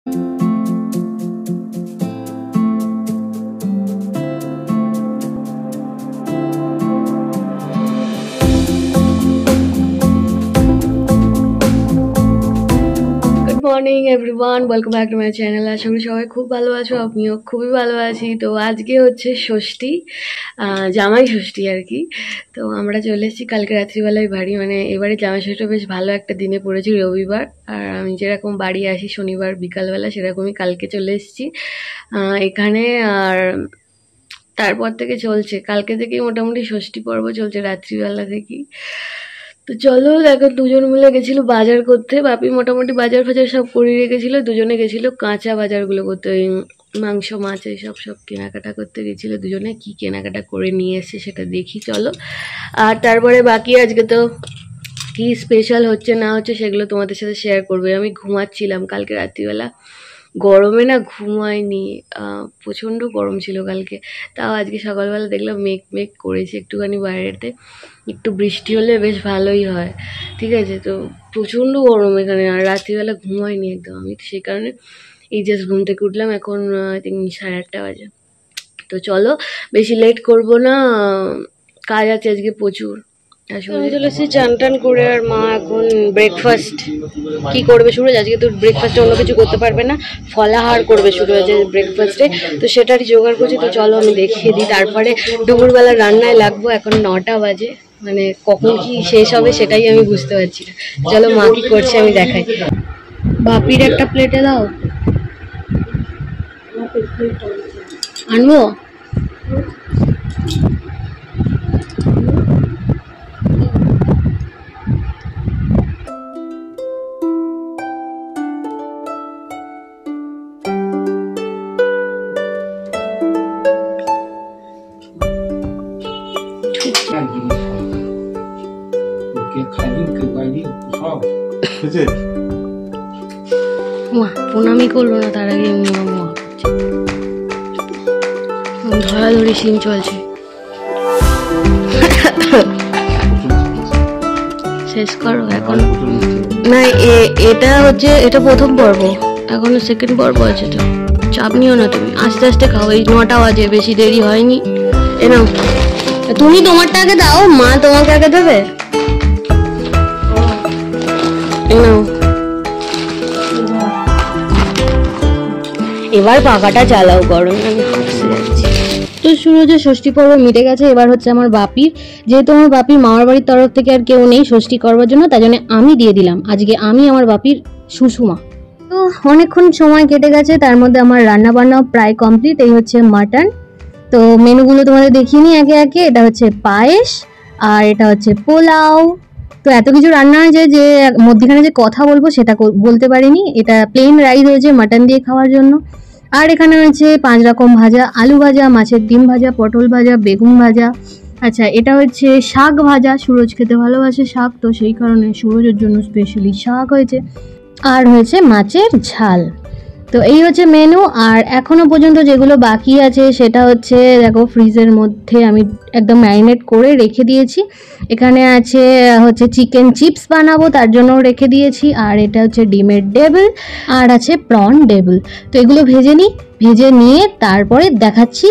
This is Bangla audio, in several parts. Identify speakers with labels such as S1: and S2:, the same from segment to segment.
S1: Morning everyone, welcome back to my channel. আশা করি সবাই খুব ভালো আছো, আমিও খুবই ভালো আছি। তো আজকে হচ্ছে ষষ্ঠী, জামাই ষষ্ঠী আর কি। তো আমরা চলে এসেছি কালকে রাত্রিবেলায় বাড়ি, মানে এবারে জামাই ষষ্ঠীটা বেশ ভালো একটা দিনে পড়েছি, রবিবার। আর আমি যেরকম বাড়ি আসি শনিবার বিকালবেলা, সেরকমই কালকে চলে এসেছি এখানে। আর তারপর থেকে চলছে, কালকে থেকেই মোটামুটি ষষ্ঠী পর্ব চলছে রাত্রিবেলা থেকেই। তো চলো, দেখো দুজন মিলে গেছিল বাজার করতে। বাপি মোটামুটি বাজার ফাজার সব করে রেখেছিল, দুজনে গেছিল কাঁচা বাজারগুলো করতে, ওই মাংস মাছ এইসব সব কেনাকাটা করতে গেছিল দুজনে। কি কেনাকাটা করে নিয়ে এসছে সেটা দেখি চলো। আর তারপরে বাকি আজকে তো কি স্পেশাল হচ্ছে না হচ্ছে সেগুলো তোমাদের সাথে শেয়ার করবে। আমি ঘুমাচ্ছিলাম কালকে রাত্রিবেলা, গরমে না ঘুমায়নি, প্রচণ্ড গরম ছিল কালকে। তাও আজকে সকালবেলা দেখলাম মেঘ মেঘ করেছে একটুখানি, বাইরেতে একটু বৃষ্টি হলে বেশ ভালোই হয়, ঠিক আছে। তো প্রচণ্ড গরম এখানে, আর রাত্রিবেলা ঘুমায়নি একদম আমি, সেই কারণে এই জাস্ট ঘুম থেকে উঠলাম এখন। আই থিঙ্ক 8:30 বাজে। তো চলো বেশি লেট করব না, কাজ আছে আজকে প্রচুর। আমি চলে এসেছি চান টান করে, আর মা এখন ব্রেকফাস্ট কি করবে সুরজ। আজকে তো ব্রেকফাস্টে অন্য কিছু করতে পারবে না, ফলাহার করবে সুরজ ব্রেকফাস্টে, তো সেটারই জোগাড় করছি। তো চলো আমি দেখিয়ে দিই, তারপরে দুপুরবেলা রান্নায় লাগবো। এখন 9টা বাজে, মানে কখন কি শেষ হবে সেটাই আমি বুঝতে পারছি না। চলো মা কি করছে আমি দেখাই। বাপির একটা প্লেটে দাও, আনবো। প্রণামই করলো না, তার আগে ধরাধরি সিন চলছে। শেষ করো এখন না, এটা হচ্ছে এটা প্রথম পর্ব, এখনো সেকেন্ড পর্ব আছে। তো চাপ নিও না, তুমি আস্তে আস্তে খাও। এই 9টা বাজে, বেশি দেরি হয়নি। এ নাও, তুমি তোমারটা আগে দাও, মা তোমাকে আগে দেবে। এবার পাখাটা চালাও, গরম আমি ফুসে যাচ্ছি। তো সুরজের ষষ্ঠী পর্ব মিটে গেছে, এবার হচ্ছে আমার বাপির। যেহেতু আমার বাপির মামার বাড়ির তরফ থেকে আর কেউ নেই ষষ্ঠী করবার জন্য, তাই জন্য আমি দিয়ে দিলাম। আজকে আমি আমার বাপির সুষুমা। তো অনেকক্ষণ সময় কেটে গেছে, তার মধ্যে আমার রান্না বান্নাও প্রায় কমপ্লিট। এই হচ্ছে মাটন। তো মেনুগুলো তোমাদের দেখিয়ে নিই একে একে। এটা হচ্ছে পায়েস, আর এটা হচ্ছে পোলাও। তো এত কিছু রান্না হয়েছে যে মধ্যখানে যে কথা বলবো সেটা বলতে পারিনি। এটা প্লেন রাইস হয়েছে মাটন দিয়ে খাওয়ার জন্য। আর এখানে হয়েছে 5 রকম ভাজা, আলু ভাজা, মাছের ডিম ভাজা, পটল ভাজা, বেগুন ভাজা। আচ্ছা, এটা হচ্ছে শাক ভাজা। সুরজ খেতে ভালোবাসে শাক, তো সেই কারণে সুরজের জন্য স্পেশালি শাক হয়েছে। আর হয়েছে মাছের ঝাল। তো এই হচ্ছে মেনু। আর এখনো পর্যন্ত যেগুলো বাকি আছে সেটা হচ্ছে দেখো, ফ্রিজের মধ্যে আমি একদম ম্যারিনেট করে রেখে দিয়েছি। এখানে আছে হচ্ছে চিকেন চিপস বানাবো, তার জন্য রেখে দিয়েছি। আর এটা হচ্ছে ডিমের ডেবল, আর আছে প্রন ডেবল। তো এগুলো ভেজে নিই, ভেজে নিয়ে তারপরে দেখাচ্ছি।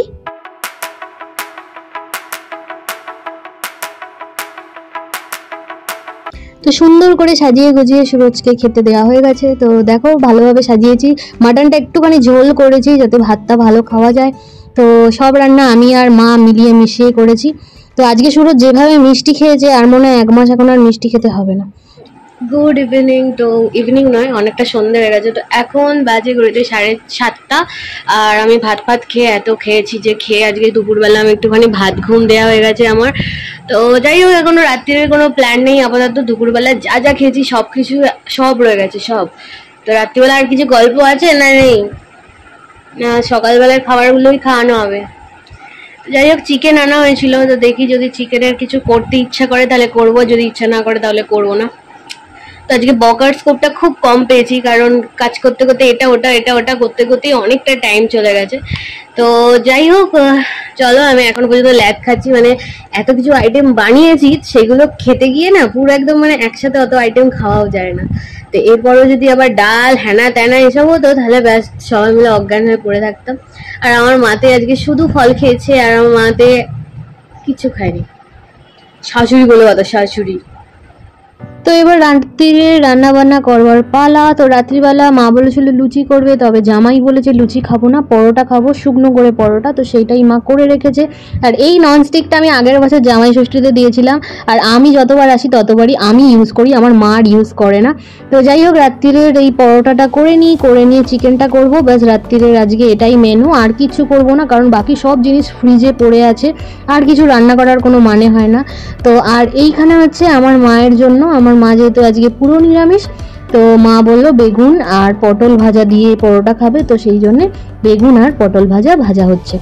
S1: তো সুন্দর করে সাজিয়ে গুজিয়ে সুরজকে খেতে দেওয়া হয়ে গেছে। তো দেখো ভালোভাবে সাজিয়েছি। মাটনটা একটুখানি ঝোল করেছি যাতে ভাতটা ভালো খাওয়া যায়। তো সব রান্না আমি আর মা মিলিয়ে মিশিয়ে করেছি। তো আজকে সুরজ যেভাবে মিষ্টি খেয়েছে, আর মনে হয় 1 মাস এখন আর মিষ্টি খেতে হবে না। Good evening. তো ইভিনিং নয়, অনেকটা সন্ধ্যে হয়ে গেছে। তো এখন বাজে ঘুরেছে 7:30। আর আমি ভাত খেয়ে এত খেয়েছি যে খেয়ে আজকে দুপুরবেলা আমি একটুখানি ভাত ঘুম দেওয়া হয়ে গেছে আমার। তো যাই হোক, এখনো রাত্রির কোনো প্ল্যান নেই আপাতত। দুপুরবেলা যা যা খেয়েছি সব কিছু সব রয়ে গেছে সব। তো রাত্রিবেলা আর কিছু গল্প আছে না নেই, না সকালবেলার খাবারগুলোই খাওয়ানো হবে। যাই হোক, চিকেন আনা হয়েছিল, তো দেখি যদি চিকেনের কিছু করতে ইচ্ছা করে তাহলে করবো, যদি ইচ্ছা না করে তাহলে করবো না। তো আজকে বকার স্কোপটা খুব কম পেয়েছি, কারণ কাজ করতে করতে এটা ওটা করতে করতে অনেকটা টাইম চলে গেছে। তো যাই হোক, চলো, আমি এখন পর্যন্ত ল্যাগ খাচ্ছি, মানে এত কিছু আইটেম বানিয়েছি, সেগুলো খেতে গিয়ে না পুরো একদম মানে একসাথে অত আইটেম খাওয়াও যায় না। তো এরপরও যদি আবার ডাল হ্যানা ত্যানা এসব হতো, তাহলে ব্যাস সবাই মিলে অজ্ঞান হয়ে পড়ে থাকতাম। আর আমার মাতে আজকে শুধু ফল খেয়েছে, আর আমার মাতে কিছু খায়নি। শাশুড়ি বলে কথা, শাশুড়ি।
S2: তো এবার রাত্রিরে রান্না বান্না করবার পালা। তো রাত্রিবেলা মা বলেছিল লুচি করবে, তবে জামাই বলেছে লুচি খাবো না, পরোটা খাবো, শুকনো করে পরোটা। তো সেইটাই মা করে রেখেছে। আর এই ননস্টিকটা আমি আগের বছর জামাই ষষ্ঠীতে দিয়েছিলাম, আর আমি যতবার আসি ততবারই আমি ইউজ করি, আমার মা আর ইউজ করে না। তো যাই হোক, রাত্রিরের এই পরোটাটা করে নিয়ে চিকেনটা করবো, ব্যাস রাত্রিরের আজকে এটাই মেনু, আর কিছু করবো না, কারণ বাকি সব জিনিস ফ্রিজে পড়ে আছে, আর কিছু রান্না করার কোনো মানে হয় না। তো আর এইখানে হচ্ছে আমার মায়ের জন্য, আমার মা যেহেতু আজকে পুরো নিরামিষ, তো মা বললো বেগুন আর পটল ভাজা দিয়ে পরোটা খাবে, তো সেই জন্য বেগুন আর পটল ভাজা হচ্ছে।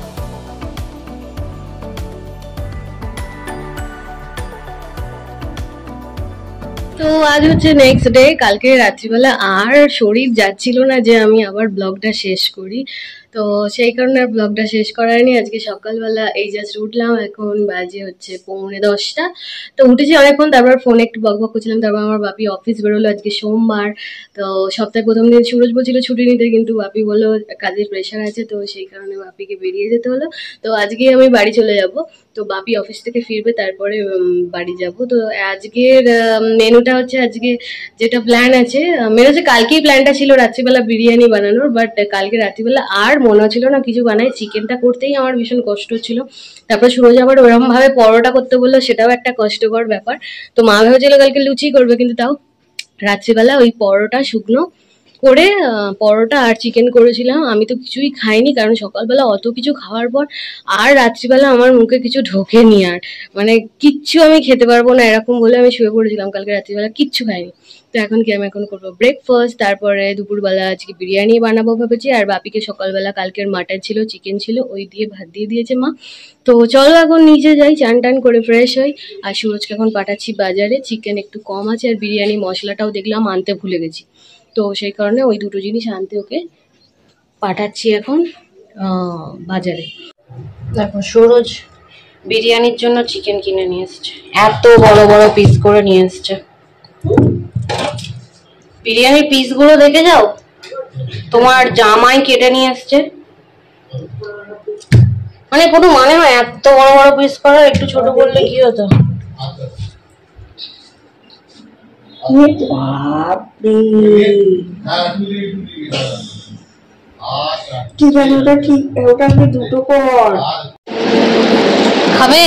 S1: তো আজ হচ্ছে নেক্সট ডে। কালকে রাত্রিবেলা আর শরীর যাচ্ছিল না যে আমি আবার ব্লগটা শেষ করি, তো সেই কারণে আর ব্লগটা শেষ করায়নি। আজকে সকালবেলা এই জাস্ট উঠলাম, এখন বাজে হচ্ছে 9:45। তো উঠেছি অনেকক্ষণ, তারপর ফোনে একটু বকবক করছিলাম, তারপর আমার বাপি অফিস বেরোলো, আজকে সোমবার। তো সপ্তাহে প্রথম দিন সুরজ বলছিল ছুটি নিতে, কিন্তু বাপি বললো কাজের প্রেশার আছে, তো সেই কারণে বাপিকে বেরিয়ে যেতে হলো। তো আজকে আমি বাড়ি চলে যাব, তো বাপি অফিস থেকে ফিরবে, তারপরে বাড়ি যাব। তো আজকের মেনুটা হচ্ছে, আজকে যেটা প্ল্যান আছে, মেনু হচ্ছে কালকেই প্ল্যানটা ছিল রাত্রিবেলা বিরিয়ানি বানানোর, বাট কালকে রাত্রিবেলা আর মনে হচ্ছিল না কিছু বানাই, চিকেনটা করতেই আমার ভীষণ কষ্ট হচ্ছিল। তারপর সুরজ আবার ওরকম ভাবে পরোটা করতে বললো, সেটাও একটা কষ্টকর ব্যাপার। তো মা ভেবেছিল কালকে লুচি করবে, কিন্তু তাও রাত্রিবেলা ওই পরোটা শুকনো করে পরোটা আর চিকেন করেছিলাম। আমি তো কিছুই খাইনি, কারণ সকালবেলা অত কিছু খাওয়ার পর আর রাত্রিবেলা আমার মুখে কিছু ঢোকেনি, আর মানে কিচ্ছু আমি খেতে পারবো না এরকম বলে আমি শুয়ে পড়েছিলাম কালকে রাত্রিবেলা, কিচ্ছু খাইনি। তো এখন কি, আমি এখন করবো ব্রেকফাস্ট, তারপরে দুপুরবেলা আজকে বিরিয়ানি বানাবো ভেবেছি। আর বাপিকে সকালবেলা কালকের মাটন ছিল, চিকেন ছিল, ওই দিয়ে ভাত দিয়ে দিয়েছে মা। তো চলো এখন নিচে যাই, চান টান করে ফ্রেশ হই। আর সুরজকে এখন পাঠাচ্ছি বাজারে, চিকেন একটু কম আছে, আর বিরিয়ানি মশলাটাও দেখলাম আনতে ভুলে গেছি, তো সেই কারণে ওই দুটো জিনিস আনতে ওকে পাঠাচ্ছি এখন বাজারে। দেখো, সুরজ বিরিয়ানির জন্য চিকেন কিনে নিয়ে এসছে, এত বড় বড় পিস করে নিয়ে এসছে। বিরিয়ানির পিসগুলো দেখে যাও, তোমার জামাই কেটে নিয়ে এসছে, মানে কোনো মানে হয় এত বড় বড় পিস করার, একটু ছোট করলে কি হতো। ঠিক আছে, ওটা দুটো কর। খাবে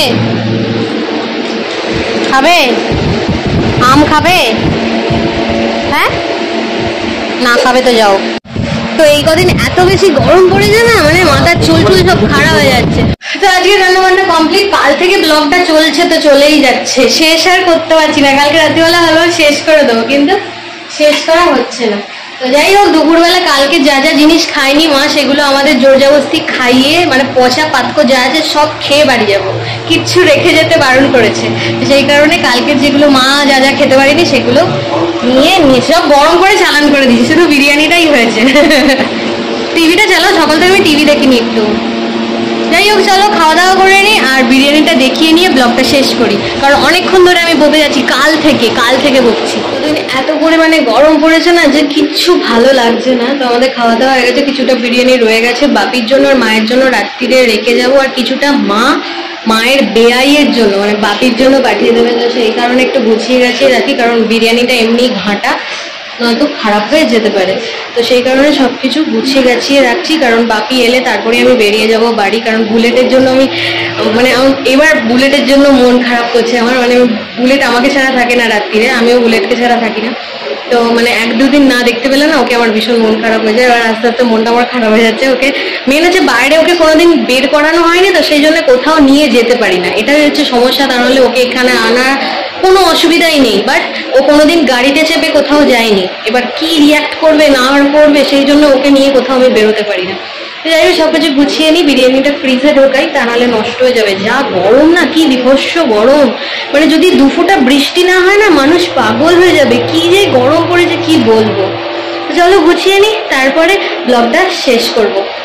S1: খাবে আম খাবে? হ্যাঁ, না খাবে তো যাও। তো এই কদিন এত বেশি গরম পড়েছে না, মানে মাথার চুল সব খারাপ হয়ে যাচ্ছে। তো আজকে রান্না বান্না কমপ্লিট, কাল থেকে ব্লগটা চলছে, তো চলেই যাচ্ছে, শেষ আর করতে পারছি না। কালকে রাত্রিবেলা হলো শেষ করে দেবো, কিন্তু শেষ করা হচ্ছে না। তো যাই হোক, দুপুরবেলা কালকে যা যা জিনিস খাইনি মা, সেগুলো আমাদের জোর জবরদস্তি খাইয়ে, মানে পচা পাতকো যা আছে সব খেয়ে বাড়ি যাবো, কিচ্ছু রেখে যেতে বারণ করেছে। তো সেই কারণে কালকের যেগুলো মা যা যা খেতে পারিনি সেগুলো নিয়ে সব গরম করে চালান করে দিয়েছি, শুধু বিরিয়ানিটাই হয়েছে। টিভিটা চালাও, সকাল থেকে আমি টিভি দেখিনি একটু। যাই হোক, চলো খাওয়া দাওয়া করে নিই, আর বিরিয়ানিটা দেখিয়ে নিয়ে ব্লগটা শেষ করি, কারণ অনেকক্ষণ ধরে আমি বকে যাচ্ছি, কাল থেকে বকছি। এত পরিমাণে গরম পড়েছে না যে কিচ্ছু ভালো লাগছে না। তো আমাদের খাওয়া দাওয়া হয়ে গেছে, কিছুটা বিরিয়ানি রয়ে গেছে বাপির জন্য আর মায়ের জন্য রাত্রিরে রেখে যাবো, আর কিছুটা মায়ের বেআইয়ের জন্য, মানে বাপির জন্য পাঠিয়ে দেবে। তো সেই কারণে একটু গুছিয়ে গাছিয়ে রাখি, কারণ বিরিয়ানিটা এমনি ঘাঁটা, নয়তো খারাপ হয়ে যেতে পারে। তো সেই কারণে সবকিছু গুছিয়ে গাছিয়ে রাখছি, কারণ বাপি এলে তারপরে আমি বেরিয়ে যাব বাড়ি। কারণ বুলেটের জন্য আমি, মানে এবার বুলেটের জন্য মন খারাপ করছে আমার, মানে বুলেট আমাকে ছাড়া থাকে না রাত্রিরে, আমিও বুলেটকে ছাড়া থাকি না। তো মানে 1-2 দিন না দেখতে পেলে না ওকে আমার ভীষণ মন খারাপ হয়ে যায়, আর আস্তে আস্তে মনটা আমার খারাপ হয়ে যাচ্ছে। ওকে মেন হচ্ছে বাইরে ওকে কোনোদিন বের করানো হয়নি, তো সেই জন্য কোথাও নিয়ে যেতে পারি না, এটাই হচ্ছে সমস্যা। তাহলে ওকে এখানে আনার কোনো অসুবিধাই নেই, বাট ও কোনোদিন গাড়িতে চেপে কোথাও যায়নি। এবার কি রিয়াক্ট করবে না করবে, সেই জন্য ওকে নিয়ে কোথাও আমি বেরোতে পারি না। যাই হোক সবকিছু গুছিয়ে নিই, বিরিয়ানিটা ফ্রিজে ঢোকাই, তা নাহলে নষ্ট হয়ে যাবে। যা গরম না, কি বিভৎস গরম, মানে যদি দুফোঁটা বৃষ্টি না হয় না মানুষ পাগল হয়ে যাবে, কি যে গরম পড়েছে কি বলবো। চলো গুছিয়ে নিই, তারপরে ব্লগটা শেষ করবো।